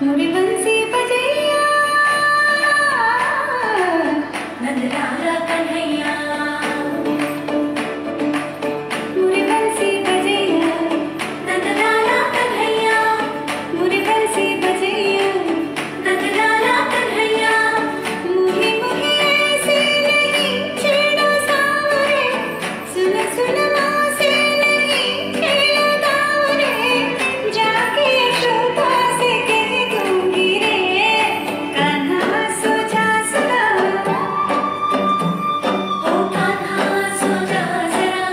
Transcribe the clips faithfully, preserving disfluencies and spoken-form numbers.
मोरी बंसी बजैया नंदलाला कन्हैया, मोरी बंसी बजैया नंदलाला कन्हैया, मोरी बंसी बजैया नंदलाला कन्हैया। मुही मुही ऐसे नहीं छेड़ो सावरे, सुन सुन माँ से नहीं छेड़ो दावरे, जाके यशोदा से कह दूंगी रे, कान्हा सो जा सुना, ओ कान्हा सो जा जरा,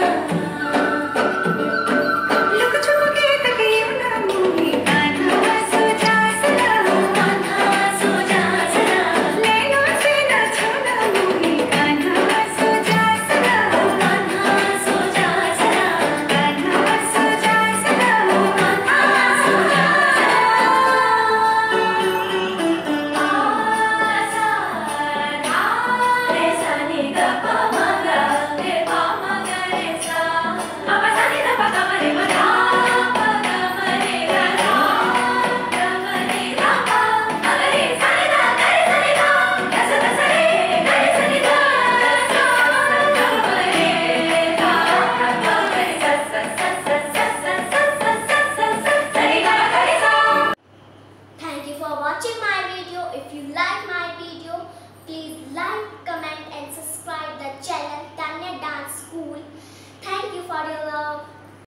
लुक छुप के तकियो ना मोही, कान्हा सो जा सुना, ओ कान्हा सो जा जरा, नैनों से ना छूना मोही, कान्हा सो जा सुना, ओ कान्हा सो जा जरा, कान्हा सो जा सुना, ओ कान्हा सो जा Thank you for watching my video. If you like my